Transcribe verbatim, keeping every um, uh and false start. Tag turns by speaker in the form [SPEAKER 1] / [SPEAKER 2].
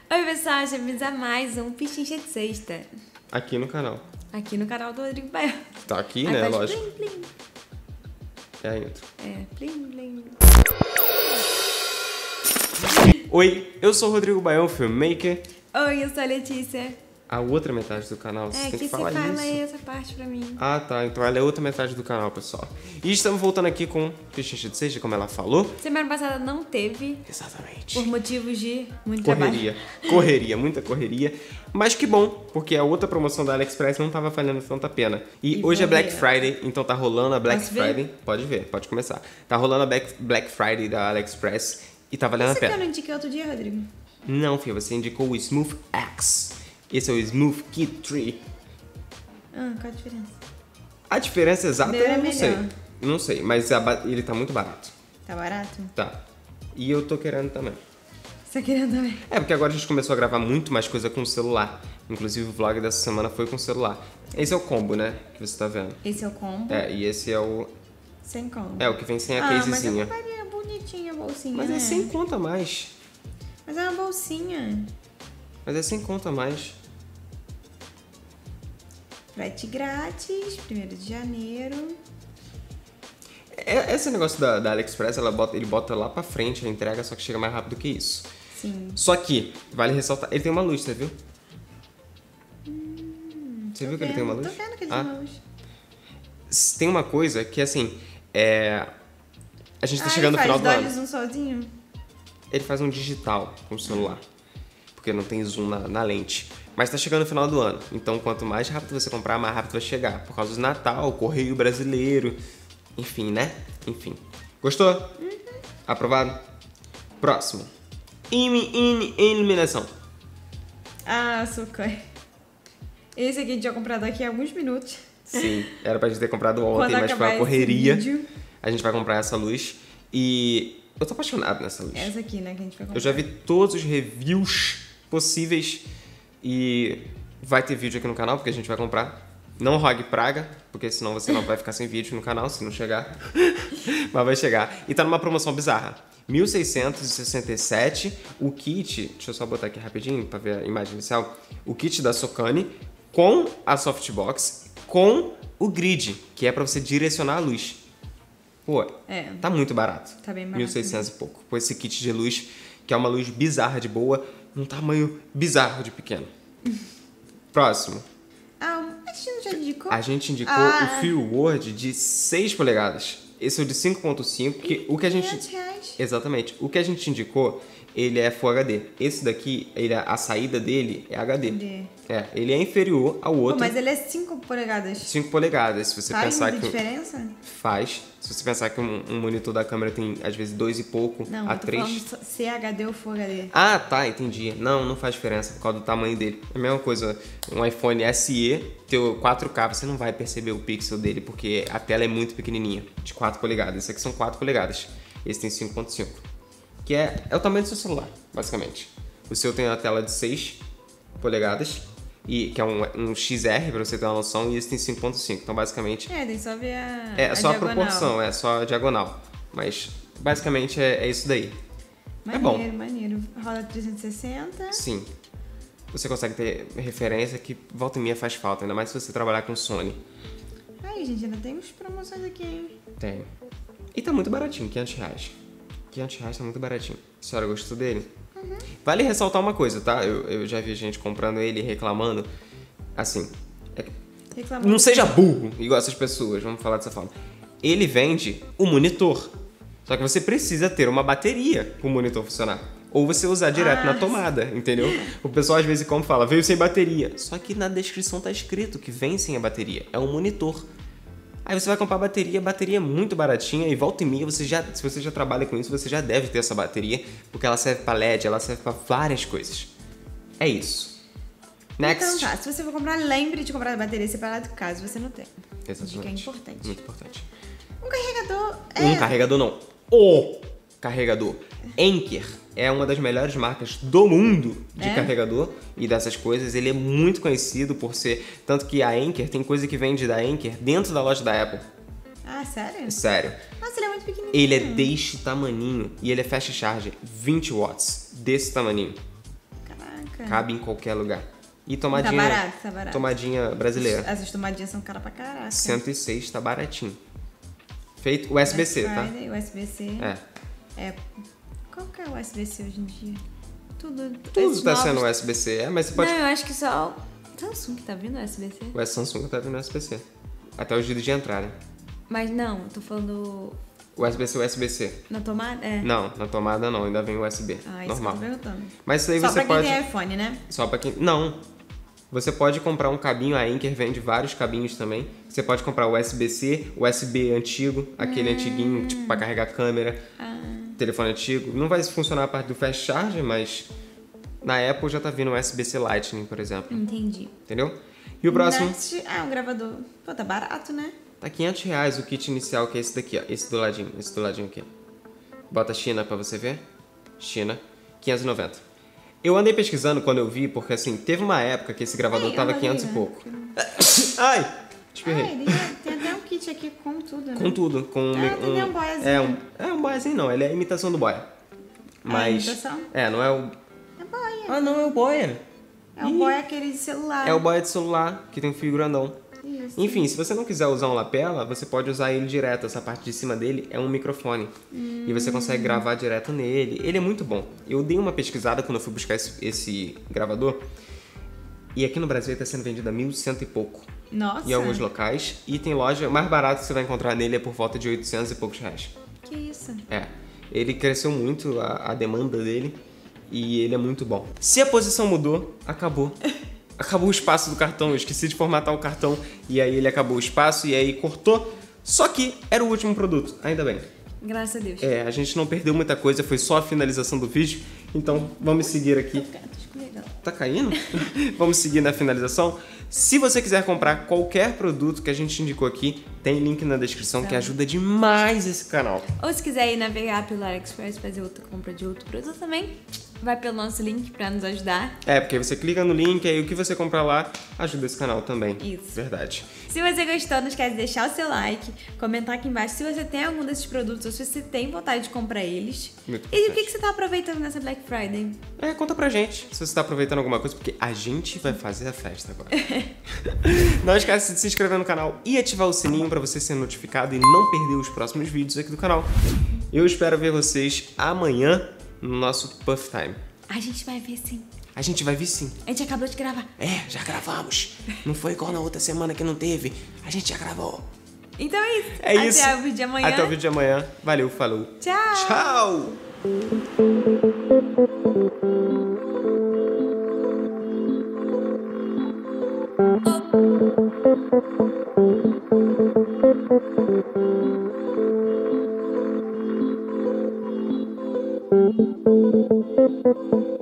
[SPEAKER 1] Oi pessoal, bem-vindos a mais um Pichincha de Sexta.
[SPEAKER 2] Aqui no canal.
[SPEAKER 1] Aqui no canal do Rodrigo Baião.
[SPEAKER 2] Tá aqui,
[SPEAKER 1] Aí
[SPEAKER 2] né?
[SPEAKER 1] faz
[SPEAKER 2] Lógico.
[SPEAKER 1] Plim, plim.
[SPEAKER 2] É a intro.
[SPEAKER 1] É, plim, plim.
[SPEAKER 2] Oi, eu sou o Rodrigo Baião, filmmaker.
[SPEAKER 1] Oi, eu sou a Letícia.
[SPEAKER 2] A outra metade do canal, você
[SPEAKER 1] É,
[SPEAKER 2] tem
[SPEAKER 1] que
[SPEAKER 2] que
[SPEAKER 1] se
[SPEAKER 2] falar
[SPEAKER 1] fala
[SPEAKER 2] isso.
[SPEAKER 1] aí essa parte pra mim.
[SPEAKER 2] Ah, tá. Então ela é outra metade do canal, pessoal. E estamos voltando aqui com Pichincha de Sexta, como ela falou.
[SPEAKER 1] Semana passada não teve,
[SPEAKER 2] Exatamente.
[SPEAKER 1] por motivos de muito
[SPEAKER 2] Correria. Correria, muita correria. Mas que bom, porque a outra promoção da AliExpress não tava valendo tanta pena. E,
[SPEAKER 1] E
[SPEAKER 2] hoje é
[SPEAKER 1] vou
[SPEAKER 2] Black
[SPEAKER 1] ver.
[SPEAKER 2] Friday, então tá rolando a Black
[SPEAKER 1] Posso ver?
[SPEAKER 2] Friday. Pode ver, pode começar. Tá rolando a Black, Black Friday da AliExpress e tá valendo
[SPEAKER 1] Esse
[SPEAKER 2] a
[SPEAKER 1] aqui
[SPEAKER 2] pena.
[SPEAKER 1] eu não indiquei outro dia, Rodrigo.
[SPEAKER 2] Não, filho, você indicou o Smooth X. Esse é o Smooth Kit três.
[SPEAKER 1] Ah, qual a diferença?
[SPEAKER 2] A diferença exata
[SPEAKER 1] Meu é
[SPEAKER 2] eu não sei.
[SPEAKER 1] melhor.
[SPEAKER 2] Não sei, mas a ba- ele tá muito barato.
[SPEAKER 1] Tá barato?
[SPEAKER 2] Tá. E eu tô querendo também.
[SPEAKER 1] Você tá querendo também?
[SPEAKER 2] É, porque agora a gente começou a gravar muito mais coisa com o celular. Inclusive o vlog dessa semana foi com o celular. Esse é o combo, né? Que você tá vendo.
[SPEAKER 1] Esse é o combo,
[SPEAKER 2] É, e esse é o...
[SPEAKER 1] sem combo.
[SPEAKER 2] É, o que vem sem a
[SPEAKER 1] ah, mas eu
[SPEAKER 2] casezinha.
[SPEAKER 1] compraria bonitinha a bolsinha,
[SPEAKER 2] Mas
[SPEAKER 1] né?
[SPEAKER 2] é sem conta a mais.
[SPEAKER 1] Mas é uma bolsinha.
[SPEAKER 2] Mas é sem conta a mais.
[SPEAKER 1] Frete grátis, primeiro de janeiro.
[SPEAKER 2] É, esse negócio da, da AliExpress, ela bota, ele bota lá pra frente a entrega, só que chega mais rápido que isso.
[SPEAKER 1] Sim.
[SPEAKER 2] Só que, vale ressaltar, ele tem uma luz, você viu?
[SPEAKER 1] Hum,
[SPEAKER 2] Você
[SPEAKER 1] tô
[SPEAKER 2] viu que ele tem uma
[SPEAKER 1] vendo,
[SPEAKER 2] luz?
[SPEAKER 1] Tô vendo que ele
[SPEAKER 2] Ah.
[SPEAKER 1] tem uma luz.
[SPEAKER 2] Tem uma coisa que, assim, é... A gente tá
[SPEAKER 1] ah,
[SPEAKER 2] chegando no
[SPEAKER 1] ele
[SPEAKER 2] final
[SPEAKER 1] faz
[SPEAKER 2] do
[SPEAKER 1] dois
[SPEAKER 2] ano.
[SPEAKER 1] um sozinho?
[SPEAKER 2] Ele faz um digital com o celular, porque não tem zoom na, na lente. Mas tá chegando no final do ano, então quanto mais rápido você comprar, mais rápido vai chegar. Por causa do Natal, Correio Brasileiro, enfim, né? Enfim. Gostou?
[SPEAKER 1] Uhum.
[SPEAKER 2] Aprovado? Próximo. Imi- in- Eliminação.
[SPEAKER 1] Ah, açúcar. Esse aqui a gente já comprou daqui a alguns minutos.
[SPEAKER 2] Sim, era pra gente ter comprado ontem,
[SPEAKER 1] Quando
[SPEAKER 2] mas foi
[SPEAKER 1] acabar
[SPEAKER 2] uma
[SPEAKER 1] esse
[SPEAKER 2] correria.
[SPEAKER 1] vídeo.
[SPEAKER 2] A gente vai comprar essa luz e eu tô apaixonado nessa luz.
[SPEAKER 1] Essa aqui, né, que a gente vai comprar.
[SPEAKER 2] Eu já vi todos os reviews possíveis e vai ter vídeo aqui no canal, porque a gente vai comprar. Não rogue praga, porque senão você não vai ficar sem vídeo no canal se não chegar. Mas vai chegar. E tá numa promoção bizarra. mil seiscentos e sessenta e sete, o kit, deixa eu só botar aqui rapidinho pra ver a imagem inicial. O kit da Socani com a softbox, com o grid, que é pra você direcionar a luz. Pô,
[SPEAKER 1] É.
[SPEAKER 2] tá muito barato.
[SPEAKER 1] Tá bem barato
[SPEAKER 2] mil e seiscentos e pouco. Com esse kit de luz, que é uma luz bizarra de boa, num tamanho bizarro de pequeno. Próximo.
[SPEAKER 1] Ah, a gente não já indicou?
[SPEAKER 2] A gente indicou
[SPEAKER 1] Ah.
[SPEAKER 2] o Feel Word de seis polegadas. Esse é o de cinco ponto cinco, que o que a gente...
[SPEAKER 1] quinhentos reais.
[SPEAKER 2] Exatamente. O que a gente indicou, ele é Full H D. Esse daqui, ele, a saída dele é H D.
[SPEAKER 1] H D.
[SPEAKER 2] É, ele é inferior ao
[SPEAKER 1] Pô,
[SPEAKER 2] outro.
[SPEAKER 1] mas ele é cinco polegadas.
[SPEAKER 2] cinco polegadas. Se você
[SPEAKER 1] Faz
[SPEAKER 2] pensar
[SPEAKER 1] muita
[SPEAKER 2] que...
[SPEAKER 1] diferença?
[SPEAKER 2] Faz. Se você pensar que um, um monitor da câmera tem, às vezes, dois e pouco
[SPEAKER 1] Não,
[SPEAKER 2] a
[SPEAKER 1] eu tô
[SPEAKER 2] três.
[SPEAKER 1] falando só C H D ou Full H D.
[SPEAKER 2] Ah, tá, entendi. Não, não faz diferença por causa do tamanho dele. É a mesma coisa, um iPhone S E, teu quatro K, você não vai perceber o pixel dele, porque a tela é muito pequenininha, de quatro polegadas. Esse aqui são quatro polegadas, esse tem cinco ponto cinco. Que é, é o tamanho do seu celular, basicamente. O seu tem a tela de seis polegadas, e, que é um, um X R, pra você ter uma noção, e esse tem cinco ponto cinco. Então, basicamente,
[SPEAKER 1] É, tem só ver a
[SPEAKER 2] é
[SPEAKER 1] a
[SPEAKER 2] só a
[SPEAKER 1] diagonal.
[SPEAKER 2] proporção, é só a diagonal. Mas, basicamente, é, é isso daí. É bom.
[SPEAKER 1] Maneiro, maneiro. Roda trezentos e sessenta.
[SPEAKER 2] Sim. Você consegue ter referência que volta e meia faz falta, ainda mais se você trabalhar com Sony.
[SPEAKER 1] Aí, gente, ainda tem uns promoções aqui, hein?
[SPEAKER 2] Tem. E tá muito baratinho, quinhentos reais. quinhentos reais tá muito baratinho. A senhora gostou dele?
[SPEAKER 1] Uhum.
[SPEAKER 2] Vale ressaltar uma coisa, tá? Eu, eu já vi gente comprando ele e reclamando. Assim, é-
[SPEAKER 1] Reclamando.
[SPEAKER 2] não seja burro, igual essas pessoas, vamos falar dessa forma. Ele vende o monitor. Só que você precisa ter uma bateria para o monitor funcionar. Ou você usar direto
[SPEAKER 1] Ah,
[SPEAKER 2] na tomada, entendeu? O pessoal às vezes como fala, veio sem bateria. Só que na descrição tá escrito que vem sem a bateria. É um monitor. Aí você vai comprar a bateria, a bateria é muito baratinha e volta e meia, você já, se você já trabalha com isso, você já deve ter essa bateria, porque ela serve para L E D, ela serve para várias coisas. É isso. Next.
[SPEAKER 1] Então tá, se você for comprar, lembre de comprar a bateria separada caso você não tenha.
[SPEAKER 2] Exatamente.
[SPEAKER 1] Dica importante.
[SPEAKER 2] Muito importante.
[SPEAKER 1] Um carregador
[SPEAKER 2] Um
[SPEAKER 1] é...
[SPEAKER 2] carregador não. O carregador. Anker é uma das melhores marcas do mundo de
[SPEAKER 1] É?
[SPEAKER 2] carregador e dessas coisas. Ele é muito conhecido por ser... Tanto que a Anker, tem coisa que vende da Anker dentro da loja da Apple.
[SPEAKER 1] Ah, sério?
[SPEAKER 2] Sério.
[SPEAKER 1] Nossa, ele é muito pequenininho.
[SPEAKER 2] Ele é deste tamaninho e ele é fast charge, vinte watts, desse tamaninho.
[SPEAKER 1] Caraca. Caraca.
[SPEAKER 2] Cabe em qualquer lugar. E
[SPEAKER 1] Tá
[SPEAKER 2] tomadinha,
[SPEAKER 1] barato, tá barato.
[SPEAKER 2] tomadinha brasileira.
[SPEAKER 1] Essas tomadinhas são caras pra caraca.
[SPEAKER 2] cento e seis tá baratinho. Feito U S B C,
[SPEAKER 1] Black
[SPEAKER 2] tá?
[SPEAKER 1] Friday, U S B C.
[SPEAKER 2] É.
[SPEAKER 1] É. Qual que é o U S B C hoje em dia? Tudo.
[SPEAKER 2] Tudo
[SPEAKER 1] esses
[SPEAKER 2] tá
[SPEAKER 1] novos-
[SPEAKER 2] sendo U S B C, é, mas você pode...
[SPEAKER 1] Não, eu acho que só o Samsung que tá vindo U S B C.
[SPEAKER 2] O Samsung tá vindo U S B C. Até o jeito de entrar, né?
[SPEAKER 1] Mas não, tô falando
[SPEAKER 2] U S B C, U S B C.
[SPEAKER 1] na tomada? É.
[SPEAKER 2] Não, na tomada não, ainda vem U S B.
[SPEAKER 1] Ah, isso
[SPEAKER 2] normal.
[SPEAKER 1] que eu tô perguntando.
[SPEAKER 2] Mas isso aí
[SPEAKER 1] Só
[SPEAKER 2] você
[SPEAKER 1] pra quem
[SPEAKER 2] pode...
[SPEAKER 1] tem iPhone, né?
[SPEAKER 2] Só pra quem... Não. Você pode comprar um cabinho, a Anker vende vários cabinhos também. Você pode comprar U S B C, U S B antigo, aquele
[SPEAKER 1] Hum.
[SPEAKER 2] antiguinho, tipo, pra carregar câmera,
[SPEAKER 1] Ah.
[SPEAKER 2] telefone antigo. Não vai funcionar a parte do fast charge, mas na Apple já tá vindo o U S B C Lightning, por exemplo.
[SPEAKER 1] Entendi.
[SPEAKER 2] Entendeu? E o próximo
[SPEAKER 1] Next, ah, um gravador. Pô, tá barato, né?
[SPEAKER 2] tá quinhentos reais o kit inicial, que é esse daqui, ó. Esse do ladinho, esse do ladinho aqui. Bota China pra você ver. China, quinhentos e noventa. Eu andei pesquisando quando eu vi, porque assim, teve uma época que esse gravador
[SPEAKER 1] Ei,
[SPEAKER 2] tava
[SPEAKER 1] ela
[SPEAKER 2] quinhentos e
[SPEAKER 1] liga.
[SPEAKER 2] pouco. Ai! Espirrei.
[SPEAKER 1] Ah, ele já- tem até um kit aqui com tudo, né?
[SPEAKER 2] Com tudo, com um,
[SPEAKER 1] Ah, tem um boiazinho.
[SPEAKER 2] é um, é um boiazinho não, ele é a imitação do boia. Mas
[SPEAKER 1] imitação?
[SPEAKER 2] é, não é o
[SPEAKER 1] É boia.
[SPEAKER 2] Ah, não é o boia.
[SPEAKER 1] É o
[SPEAKER 2] Ih,
[SPEAKER 1] boia aquele de celular.
[SPEAKER 2] É o boia de celular que tem um fio grandão.
[SPEAKER 1] Isso.
[SPEAKER 2] Enfim, se você não quiser usar um lapela, você pode usar ele direto. Essa parte de cima dele é um microfone.
[SPEAKER 1] Hum.
[SPEAKER 2] E você consegue gravar direto nele. Ele é muito bom. Eu dei uma pesquisada quando eu fui buscar esse, esse gravador. E aqui no Brasil ele está sendo vendido a mil e cento e pouco.
[SPEAKER 1] Nossa.
[SPEAKER 2] Em alguns locais. E tem loja, o mais barato que você vai encontrar nele é por volta de oitocentos e poucos reais.
[SPEAKER 1] Que isso?
[SPEAKER 2] É. Ele cresceu muito, a, a demanda dele. E ele é muito bom. Se a posição mudou, acabou. Acabou o espaço do cartão. Eu esqueci de formatar o cartão. E aí ele acabou o espaço e aí cortou. Só que era o último produto. Ainda bem.
[SPEAKER 1] Graças a Deus.
[SPEAKER 2] É, a gente não perdeu muita coisa. Foi só a finalização do vídeo. Então vamos seguir aqui.
[SPEAKER 1] Tô escorregando.
[SPEAKER 2] Tá caindo? Vamos seguir na finalização. Se você quiser comprar qualquer produto que a gente indicou aqui, tem link na descrição que ajuda demais esse canal.
[SPEAKER 1] Ou se quiser ir navegar pelo AliExpress e fazer outra compra de outro produto também, vai pelo nosso link pra nos ajudar.
[SPEAKER 2] É, porque você clica no link, aí o que você comprar lá ajuda esse canal também.
[SPEAKER 1] Isso.
[SPEAKER 2] Verdade.
[SPEAKER 1] Se você gostou, não esquece de deixar o seu like, comentar aqui embaixo se você tem algum desses produtos ou se você tem vontade de comprar eles.
[SPEAKER 2] Muito
[SPEAKER 1] E o que,
[SPEAKER 2] importante.
[SPEAKER 1] que você tá aproveitando nessa Black Friday?
[SPEAKER 2] É, conta pra gente se você tá aproveitando alguma coisa, porque a gente vai fazer a festa agora. Não esquece de se inscrever no canal e ativar o sininho pra você ser notificado e não perder os próximos vídeos aqui do canal. Eu espero ver vocês amanhã no nosso Puff Time.
[SPEAKER 1] A gente vai ver sim.
[SPEAKER 2] A gente vai vir sim.
[SPEAKER 1] A gente acabou de gravar.
[SPEAKER 2] É, já gravamos. Não foi igual na outra semana que não teve. A gente já gravou.
[SPEAKER 1] Então é isso.
[SPEAKER 2] É
[SPEAKER 1] Até
[SPEAKER 2] isso.
[SPEAKER 1] o vídeo de amanhã.
[SPEAKER 2] Até o vídeo de amanhã. Valeu, falou.
[SPEAKER 1] Tchau.
[SPEAKER 2] Tchau.
[SPEAKER 3] Thank you.